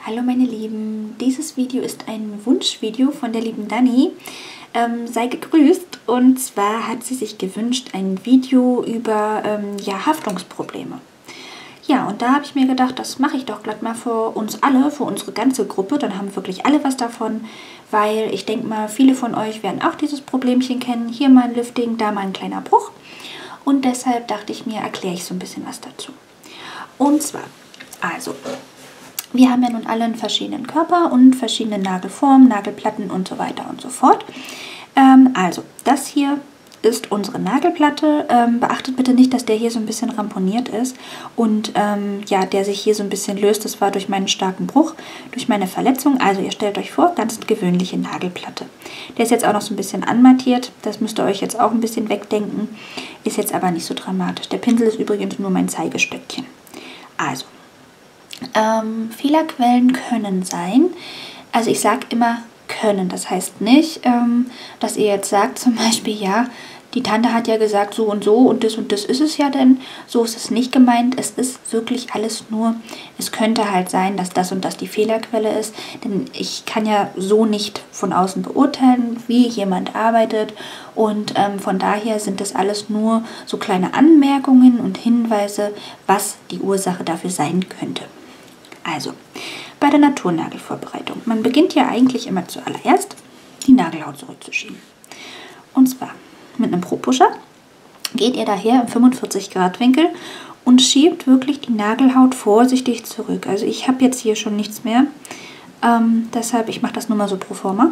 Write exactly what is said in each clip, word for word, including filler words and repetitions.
Hallo meine Lieben, dieses Video ist ein Wunschvideo von der lieben Dani. Ähm, sei gegrüßt, und zwar hat sie sich gewünscht ein Video über ähm, ja, Haftungsprobleme. Ja, und da habe ich mir gedacht, das mache ich doch glatt mal für uns alle, für unsere ganze Gruppe. Dann haben wirklich alle was davon, weil ich denke mal, viele von euch werden auch dieses Problemchen kennen. Hier mal ein Lifting, da mal ein kleiner Bruch. Und deshalb dachte ich mir, erkläre ich so ein bisschen was dazu. Und zwar, also... wir haben ja nun alle einen verschiedenen Körper und verschiedene Nagelformen, Nagelplatten und so weiter und so fort. Ähm, also, das hier ist unsere Nagelplatte. Ähm, beachtet bitte nicht, dass der hier so ein bisschen ramponiert ist und ähm, ja, der sich hier so ein bisschen löst. Das war durch meinen starken Bruch, durch meine Verletzung. Also ihr stellt euch vor, ganz gewöhnliche Nagelplatte. Der ist jetzt auch noch so ein bisschen anmattiert. Das müsst ihr euch jetzt auch ein bisschen wegdenken. Ist jetzt aber nicht so dramatisch. Der Pinsel ist übrigens nur mein Zeigestöckchen. Also, Ähm, Fehlerquellen können sein, also ich sage immer können, das heißt nicht, ähm, dass ihr jetzt sagt zum Beispiel, ja, die Tante hat ja gesagt so und so und das und das ist es ja denn, so ist es nicht gemeint, es ist wirklich alles nur, es könnte halt sein, dass das und das die Fehlerquelle ist, denn ich kann ja so nicht von außen beurteilen, wie jemand arbeitet, und ähm, von daher sind das alles nur so kleine Anmerkungen und Hinweise, was die Ursache dafür sein könnte. Also, bei der Naturnagelvorbereitung. Man beginnt ja eigentlich immer zuallererst, die Nagelhaut zurückzuschieben. Und zwar mit einem Pro-Pusher geht ihr daher im fünfundvierzig Grad Winkel und schiebt wirklich die Nagelhaut vorsichtig zurück. Also ich habe jetzt hier schon nichts mehr, ähm, deshalb, ich mache das nur mal so pro forma.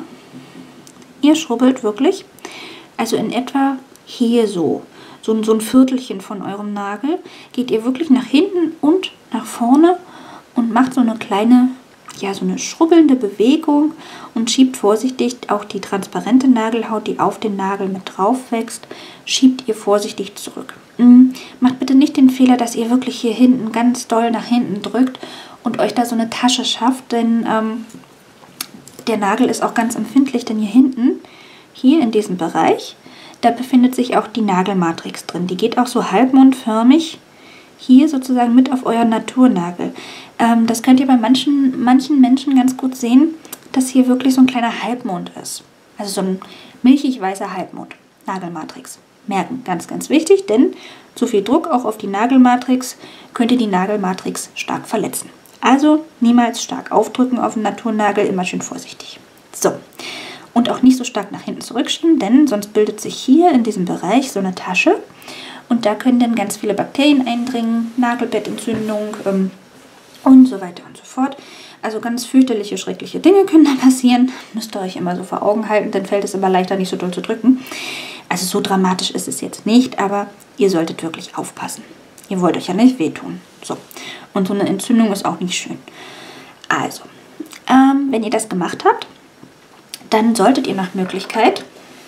Ihr schrubbelt wirklich, also in etwa hier so, so, so ein Viertelchen von eurem Nagel, geht ihr wirklich nach hinten und nach vorne und macht so eine kleine, ja, so eine schrubbelnde Bewegung und schiebt vorsichtig auch die transparente Nagelhaut, die auf den Nagel mit drauf wächst, schiebt ihr vorsichtig zurück. Mhm. Macht bitte nicht den Fehler, dass ihr wirklich hier hinten ganz doll nach hinten drückt und euch da so eine Tasche schafft, denn ähm, der Nagel ist auch ganz empfindlich, denn hier hinten, hier in diesem Bereich, da befindet sich auch die Nagelmatrix drin. Die geht auch so halbmondförmig hier sozusagen mit auf euren Naturnagel. Ähm, das könnt ihr bei manchen, manchen Menschen ganz gut sehen, dass hier wirklich so ein kleiner Halbmond ist. Also so ein milchig weißer Halbmond. Nagelmatrix. Merken, ganz, ganz wichtig, denn zu viel Druck auch auf die Nagelmatrix könnte die Nagelmatrix stark verletzen. Also niemals stark aufdrücken auf den Naturnagel, immer schön vorsichtig. So, und auch nicht so stark nach hinten zurückschieben, denn sonst bildet sich hier in diesem Bereich so eine Tasche. Und da können dann ganz viele Bakterien eindringen, Nagelbettentzündung ähm, und so weiter und so fort. Also ganz fürchterliche, schreckliche Dinge können da passieren. Müsst ihr euch immer so vor Augen halten, dann fällt es immer leichter, nicht so doll zu drücken. Also so dramatisch ist es jetzt nicht, aber ihr solltet wirklich aufpassen. Ihr wollt euch ja nicht wehtun. So. Und so eine Entzündung ist auch nicht schön. Also, ähm, wenn ihr das gemacht habt, dann solltet ihr nach Möglichkeit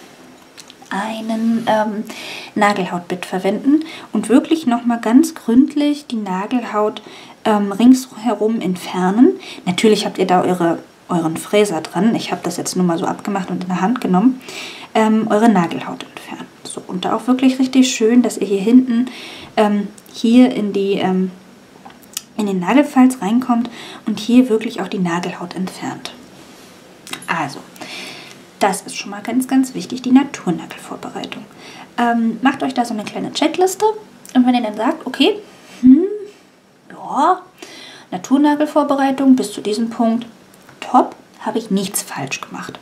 einen ähm, Nagelhautbit verwenden und wirklich nochmal ganz gründlich die Nagelhaut ähm, ringsherum entfernen. Natürlich habt ihr da eure, euren Fräser dran. Ich habe das jetzt nur mal so abgemacht und in der Hand genommen. Ähm, eure Nagelhaut entfernen. So, und da auch wirklich richtig schön, dass ihr hier hinten ähm, hier in, die, ähm, in den Nagelfalz reinkommt und hier wirklich auch die Nagelhaut entfernt. Also, das ist schon mal ganz, ganz wichtig, die Naturnagelvorbereitung. Ähm, macht euch da so eine kleine Checkliste, und wenn ihr dann sagt, okay, hm, ja, Naturnagelvorbereitung bis zu diesem Punkt, top, habe ich nichts falsch gemacht.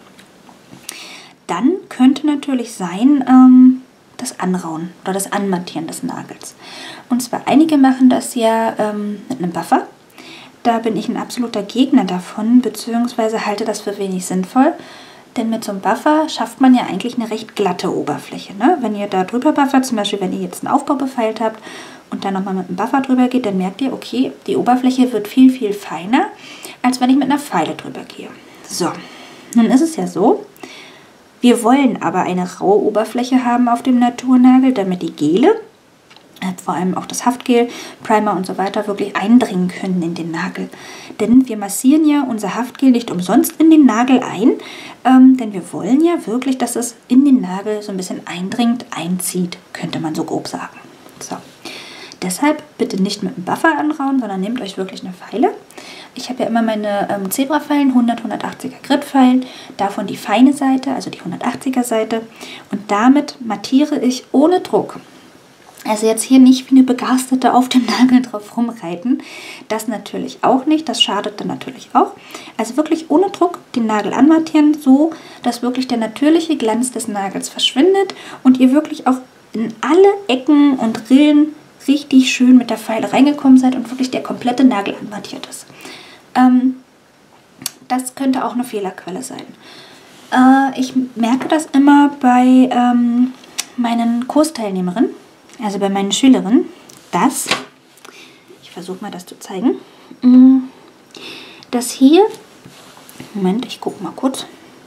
Dann könnte natürlich sein, ähm, das Anrauen oder das Anmattieren des Nagels. Und zwar, einige machen das ja ähm, mit einem Buffer. Da bin ich ein absoluter Gegner davon, beziehungsweise halte das für wenig sinnvoll. Denn mit so einem Buffer schafft man ja eigentlich eine recht glatte Oberfläche. Ne? Wenn ihr da drüber buffert, zum Beispiel wenn ihr jetzt einen Aufbau befeilt habt und dann nochmal mit einem Buffer drüber geht, dann merkt ihr, okay, die Oberfläche wird viel, viel feiner, als wenn ich mit einer Feile drüber gehe. So, nun ist es ja so, wir wollen aber eine raue Oberfläche haben auf dem Naturnagel, damit die Gele, vor allem auch das Haftgel, Primer und so weiter, wirklich eindringen können in den Nagel. Denn wir massieren ja unser Haftgel nicht umsonst in den Nagel ein, ähm, denn wir wollen ja wirklich, dass es in den Nagel so ein bisschen eindringt, einzieht, könnte man so grob sagen. So. Deshalb bitte nicht mit einem Buffer anrauen, sondern nehmt euch wirklich eine Feile. Ich habe ja immer meine ähm, Zebra-Feilen, hundert, hundertachtziger Grit-Feilen, davon die feine Seite, also die hundertachtziger Seite. Und damit mattiere ich ohne Druck. Also jetzt hier nicht wie eine Begeisterte auf dem Nagel drauf rumreiten. Das natürlich auch nicht, das schadet dann natürlich auch. Also wirklich ohne Druck den Nagel anmattieren, so dass wirklich der natürliche Glanz des Nagels verschwindet und ihr wirklich auch in alle Ecken und Rillen richtig schön mit der Feile reingekommen seid und wirklich der komplette Nagel anmattiert ist. Ähm, das könnte auch eine Fehlerquelle sein. Äh, ich merke das immer bei ähm, meinen Kursteilnehmerinnen, also bei meinen Schülerinnen, dass, ich versuche mal das zu zeigen, dass hier, Moment, ich gucke mal kurz,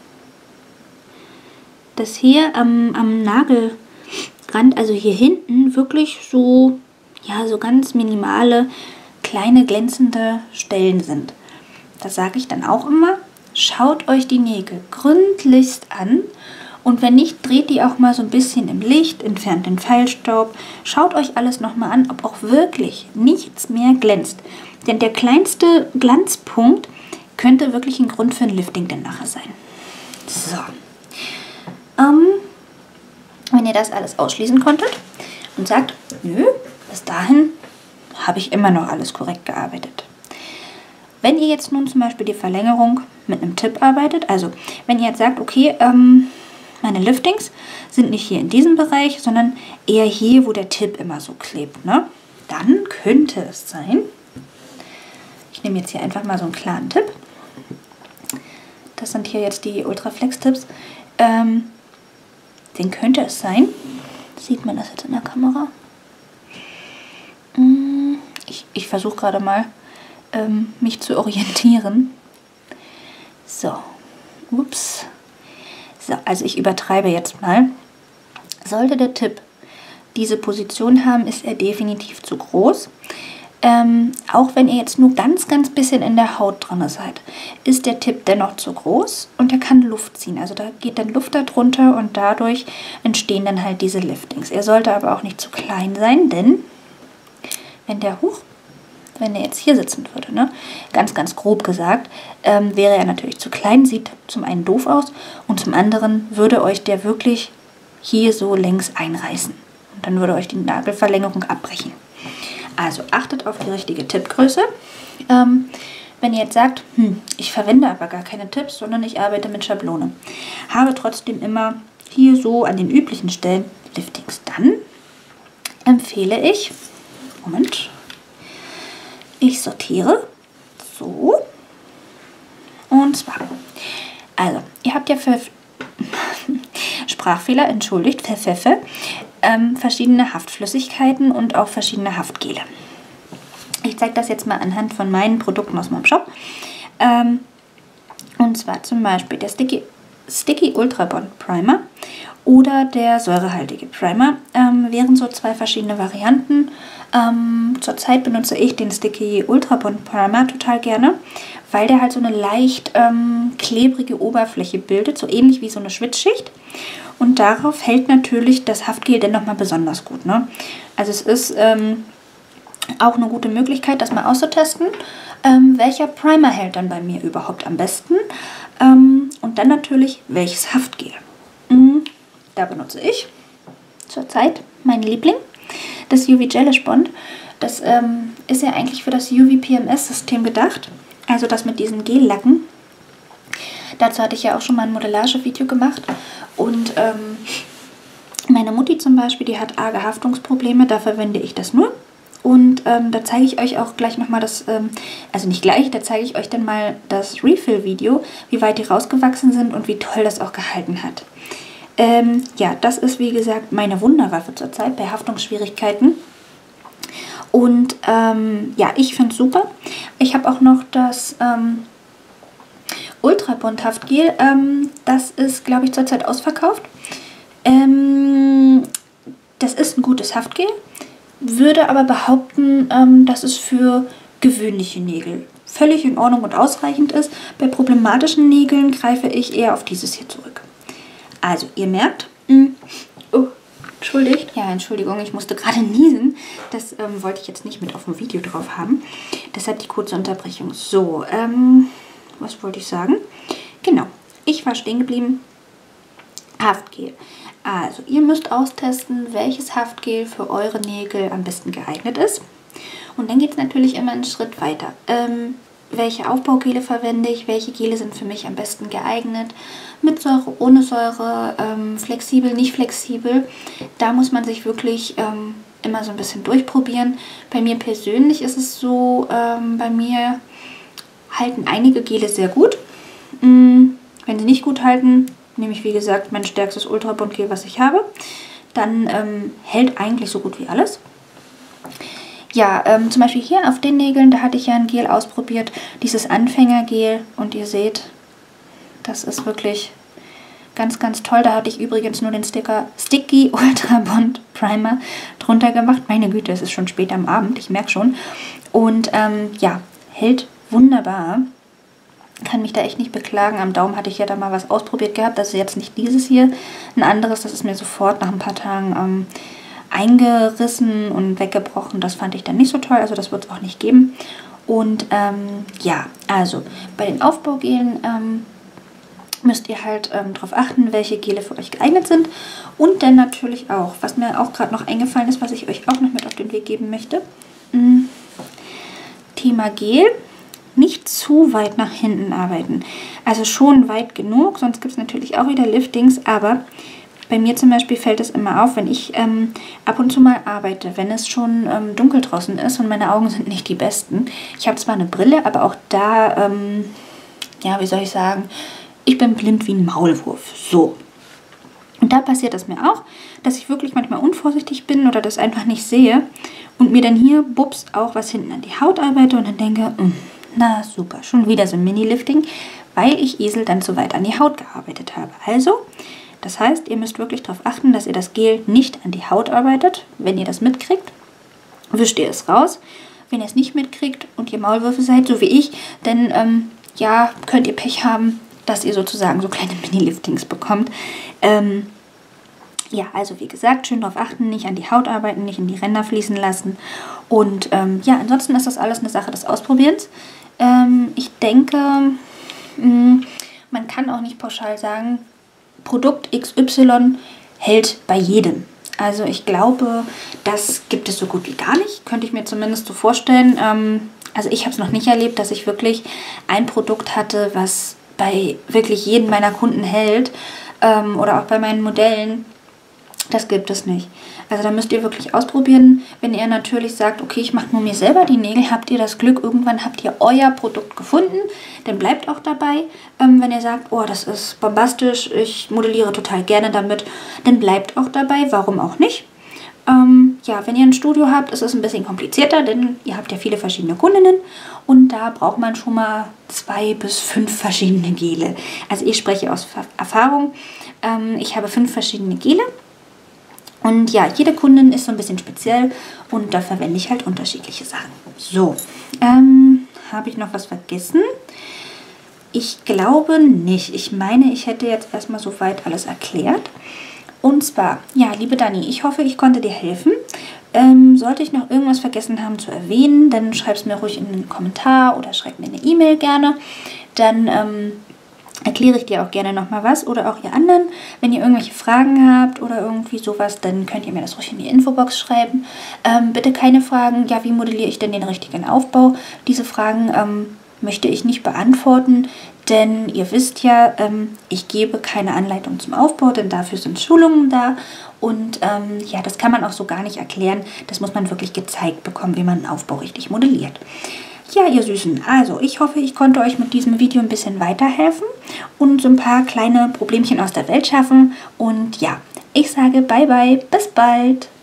dass hier am, am Nagelrand, also hier hinten, wirklich so, ja, so ganz minimale, kleine glänzende Stellen sind. Da sage ich dann auch immer, schaut euch die Nägel gründlichst an. Und wenn nicht, dreht die auch mal so ein bisschen im Licht, entfernt den Feilstaub. Schaut euch alles nochmal an, ob auch wirklich nichts mehr glänzt. Denn der kleinste Glanzpunkt könnte wirklich ein Grund für ein Lifting dann nachher sein. So. Ähm, wenn ihr das alles ausschließen konntet und sagt, nö, bis dahin habe ich immer noch alles korrekt gearbeitet. Wenn ihr jetzt nun zum Beispiel die Verlängerung mit einem Tipp arbeitet, also wenn ihr jetzt sagt, okay, ähm, meine Liftings sind nicht hier in diesem Bereich, sondern eher hier, wo der Tipp immer so klebt, ne? Dann könnte es sein, ich nehme jetzt hier einfach mal so einen klaren Tipp, das sind hier jetzt die Ultraflex-Tipps, ähm, den könnte es sein, sieht man das jetzt in der Kamera? Ich, ich versuche gerade mal, ähm, mich zu orientieren. So, ups. So, also ich übertreibe jetzt mal. Sollte der Tipp diese Position haben, ist er definitiv zu groß. Ähm, auch wenn ihr jetzt nur ganz, ganz bisschen in der Haut dran seid, ist der Tipp dennoch zu groß und er kann Luft ziehen. Also da geht dann Luft darunter und dadurch entstehen dann halt diese Liftings. Er sollte aber auch nicht zu klein sein, denn wenn der hoch, wenn der jetzt hier sitzen würde, ne, ganz, ganz grob gesagt, ähm, wäre er natürlich zu klein, sieht zum einen doof aus und zum anderen würde euch der wirklich hier so längs einreißen. Und dann würde euch die Nagelverlängerung abbrechen. Also achtet auf die richtige Tippgröße. Ähm, wenn ihr jetzt sagt, hm, ich verwende aber gar keine Tipps, sondern ich arbeite mit Schablone, habe trotzdem immer hier so an den üblichen Stellen Liftings, dann empfehle ich, Moment, ich sortiere so und zwar, also ihr habt ja für Sprachfehler, entschuldigt, Pfeffe, ähm, verschiedene Haftflüssigkeiten und auch verschiedene Haftgele. Ich zeige das jetzt mal anhand von meinen Produkten aus meinem Shop. Ähm, und zwar zum Beispiel der Sticky, Sticky Ultra Bond Primer oder der säurehaltige Primer ähm, wären so zwei verschiedene Varianten. Ähm, zurzeit benutze ich den Sticky Ultra Bond Primer total gerne, weil der halt so eine leicht ähm, klebrige Oberfläche bildet, so ähnlich wie so eine Schwitzschicht. Und darauf hält natürlich das Haftgel dann nochmal besonders gut, ne? Also es ist ähm, auch eine gute Möglichkeit, das mal auszutesten, ähm, welcher Primer hält dann bei mir überhaupt am besten. Ähm, und dann natürlich, welches Haftgel. Mhm. Da benutze ich zurzeit meinen Liebling, das U V Gelish Bond. Das ähm, ist ja eigentlich für das U V P M S-System gedacht, also das mit diesen Gellacken. Dazu hatte ich ja auch schon mal ein Modellage-Video gemacht. Und ähm, meine Mutti zum Beispiel, die hat arge Haftungsprobleme, da verwende ich das nur. Und ähm, da zeige ich euch auch gleich nochmal das, ähm, also nicht gleich, da zeige ich euch dann mal das Refill-Video, wie weit die rausgewachsen sind und wie toll das auch gehalten hat. Ähm, ja, das ist wie gesagt meine Wunderwaffe zurzeit bei Haftungsschwierigkeiten. Und ähm, ja, ich finde es super. Ich habe auch noch das ähm, Ultra Bond Haftgel, ähm, das ist, glaube ich, zurzeit ausverkauft. Ähm, das ist ein gutes Haftgel, würde aber behaupten, ähm, dass es für gewöhnliche Nägel völlig in Ordnung und ausreichend ist. Bei problematischen Nägeln greife ich eher auf dieses hier zurück. Also, ihr merkt, mh, oh, entschuldigt. Ja, Entschuldigung, ich musste gerade niesen. Das ähm, wollte ich jetzt nicht mit auf dem Video drauf haben. Deshalb die kurze Unterbrechung. So, ähm, was wollte ich sagen? Genau, ich war stehen geblieben. Haftgel. Also, ihr müsst austesten, welches Haftgel für eure Nägel am besten geeignet ist. Und dann geht es natürlich immer einen Schritt weiter. Ähm, welche Aufbaugele verwende ich? Welche Gele sind für mich am besten geeignet? Mit Säure, ohne Säure, ähm, flexibel, nicht flexibel. Da muss man sich wirklich ähm, immer so ein bisschen durchprobieren. Bei mir persönlich ist es so, ähm, bei mir halten einige Gele sehr gut. Ähm, wenn sie nicht gut halten, nehme ich wie gesagt mein stärkstes Ultrabond-Gel, was ich habe. Dann ähm, hält eigentlich so gut wie alles. Ja, ähm, zum Beispiel hier auf den Nägeln, da hatte ich ja ein Gel ausprobiert, dieses Anfängergel. Und ihr seht, das ist wirklich ganz, ganz toll. Da hatte ich übrigens nur den Sticker Sticky Ultra Bond Primer drunter gemacht. Meine Güte, es ist schon spät am Abend, ich merke schon. Und ähm, ja, hält wunderbar. Kann mich da echt nicht beklagen. Am Daumen hatte ich ja da mal was ausprobiert gehabt. Das ist jetzt nicht dieses hier. Ein anderes, das ist mir sofort nach ein paar Tagen ähm, eingerissen und weggebrochen. Das fand ich dann nicht so toll. Also das wird es auch nicht geben. Und ähm, ja, also bei den Aufbaugelen ähm, müsst ihr halt ähm, darauf achten, welche Gele für euch geeignet sind. Und dann natürlich auch, was mir auch gerade noch eingefallen ist, was ich euch auch noch mit auf den Weg geben möchte. Mh, Thema Gel. Nicht zu weit nach hinten arbeiten. Also schon weit genug, sonst gibt es natürlich auch wieder Liftings, aber bei mir zum Beispiel fällt es immer auf, wenn ich ähm, ab und zu mal arbeite, wenn es schon ähm, dunkel draußen ist und meine Augen sind nicht die besten. Ich habe zwar eine Brille, aber auch da, ähm, ja, wie soll ich sagen, ich bin blind wie ein Maulwurf. So. Und da passiert es mir auch, dass ich wirklich manchmal unvorsichtig bin oder das einfach nicht sehe und mir dann hier, bups, auch was hinten an die Haut arbeite und dann denke, mh, na super, schon wieder so ein Mini-Lifting, weil ich Esel dann zu weit an die Haut gearbeitet habe. Also, das heißt, ihr müsst wirklich darauf achten, dass ihr das Gel nicht an die Haut arbeitet. Wenn ihr das mitkriegt, wischt ihr es raus. Wenn ihr es nicht mitkriegt und ihr Maulwürfe seid, so wie ich, dann ähm, ja, könnt ihr Pech haben, dass ihr sozusagen so kleine Mini-Liftings bekommt. Ähm, ja, also wie gesagt, schön darauf achten, nicht an die Haut arbeiten, nicht in die Ränder fließen lassen. Und ähm, ja, ansonsten ist das alles eine Sache des Ausprobierens. Ähm, ich denke, mh, man kann auch nicht pauschal sagen, Produkt X Y hält bei jedem. Also ich glaube, das gibt es so gut wie gar nicht. Könnte ich mir zumindest so vorstellen. Ähm, also ich habe es noch nicht erlebt, dass ich wirklich ein Produkt hatte, was bei wirklich jedem meiner Kunden hält. Ähm, oder auch bei meinen Modellen. Das gibt es nicht. Also da müsst ihr wirklich ausprobieren. Wenn ihr natürlich sagt, okay, ich mache nur mir selber die Nägel, habt ihr das Glück, irgendwann habt ihr euer Produkt gefunden, dann bleibt auch dabei. Ähm, wenn ihr sagt, oh, das ist bombastisch, ich modelliere total gerne damit, dann bleibt auch dabei, warum auch nicht. Ähm, ja, wenn ihr ein Studio habt, ist es ein bisschen komplizierter, denn ihr habt ja viele verschiedene Kundinnen und da braucht man schon mal zwei bis fünf verschiedene Gele. Also ich spreche aus Erfahrung. Ähm, ich habe fünf verschiedene Gele. Und ja, jede Kundin ist so ein bisschen speziell und da verwende ich halt unterschiedliche Sachen. So, ähm, habe ich noch was vergessen? Ich glaube nicht. Ich meine, ich hätte jetzt erstmal soweit alles erklärt. Und zwar, ja, liebe Dani, ich hoffe, ich konnte dir helfen. Ähm, sollte ich noch irgendwas vergessen haben zu erwähnen, dann schreib es mir ruhig in einen Kommentar oder schreib mir eine E-Mail gerne. Dann ähm, erkläre ich dir auch gerne nochmal was oder auch ihr anderen. Wenn ihr irgendwelche Fragen habt oder irgendwie sowas, dann könnt ihr mir das ruhig in die Infobox schreiben. Ähm, bitte keine Fragen, ja, wie modelliere ich denn den richtigen Aufbau? Diese Fragen ähm, möchte ich nicht beantworten, denn ihr wisst ja, ähm, ich gebe keine Anleitung zum Aufbau, denn dafür sind Schulungen da. Und ähm, ja, das kann man auch so gar nicht erklären. Das muss man wirklich gezeigt bekommen, wie man einen Aufbau richtig modelliert. Ja, ihr Süßen, also ich hoffe, ich konnte euch mit diesem Video ein bisschen weiterhelfen und so ein paar kleine Problemchen aus der Welt schaffen. Und ja, ich sage bye bye, bis bald.